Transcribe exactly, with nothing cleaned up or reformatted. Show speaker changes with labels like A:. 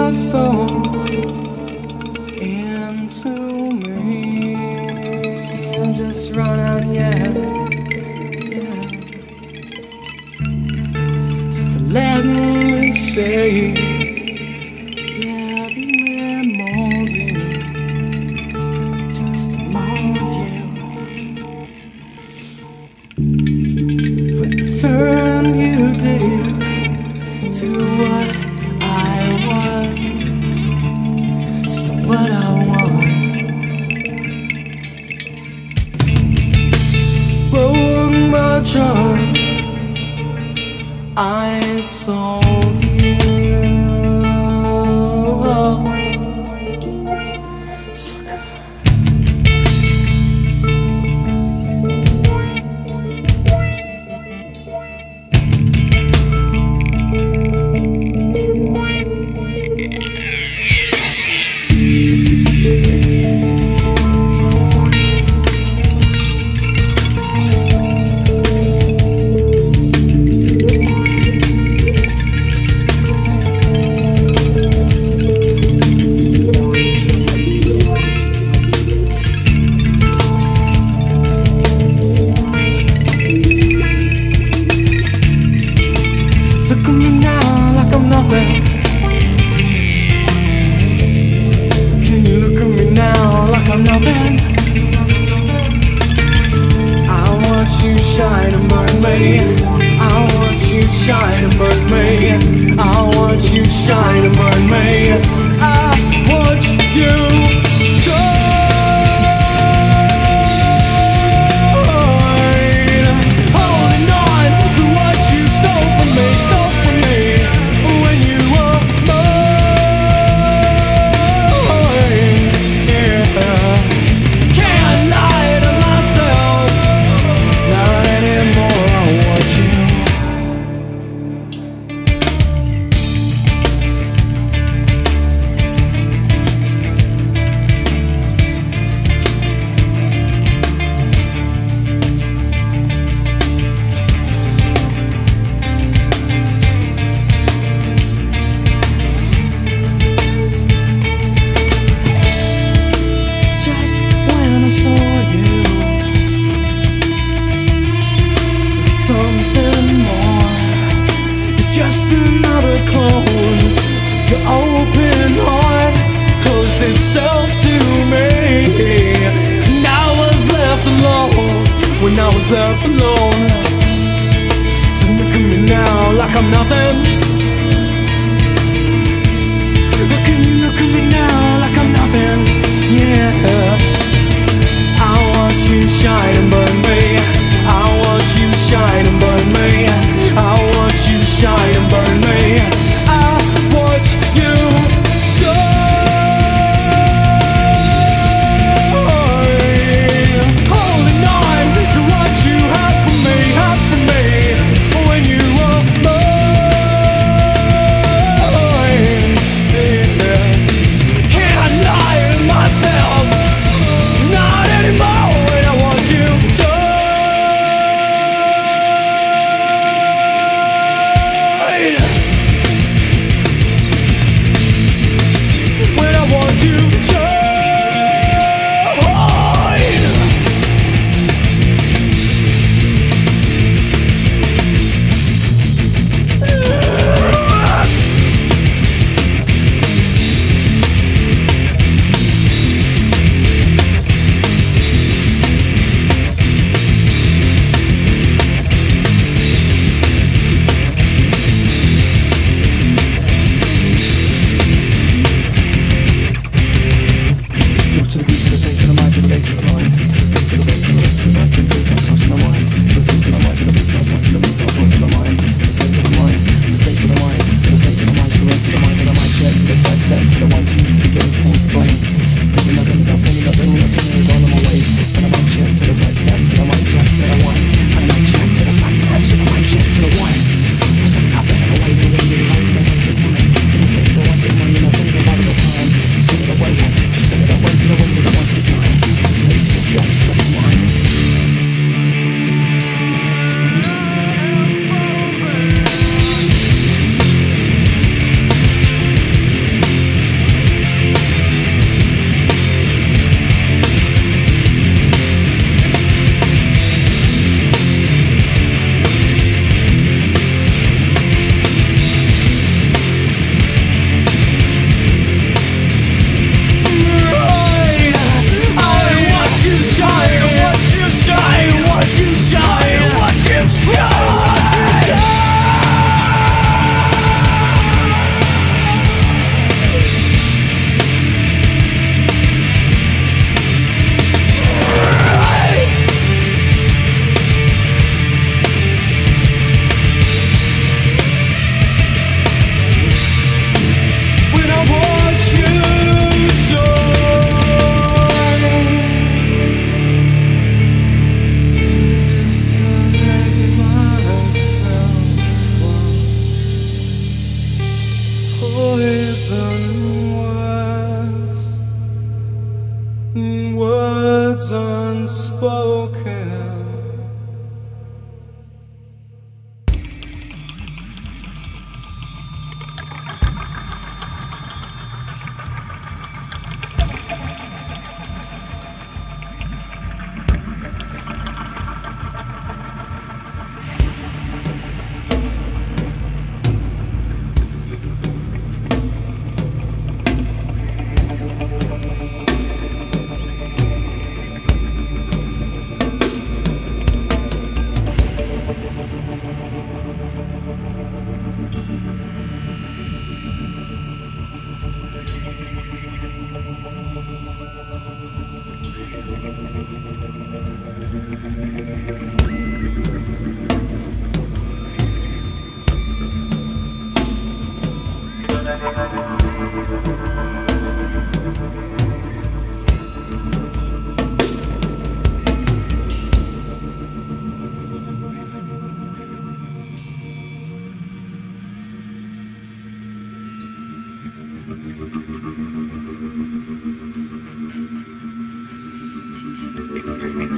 A: your soul into me. Just run out, yeah, yeah. Just to let me say, let me mold you, just to mold you. Return you, dear, to what I was, to what I was. Broke my trust, I sold you. Can you look at me now like I'm nothing? I want you shine and burn me. I want you shine and burn me. I want you shine and burn me. I want you shine, holding on to what you stole from me, stole from me. When you were mine, yeah. Can't lie to myself, not anymore. I want you. Just another clone. Your open heart closed itself to me. And I was left alone. When I was left alone, so look at me now like I'm nothing. Can you look at me now like I'm nothing? Yeah. I want you shine and burn me. I want you shine and burn me. I want you shine and burn me. I want you shine, holding on to what you had for me, had for me. When you were mine. words unspoken.
B: Thank you.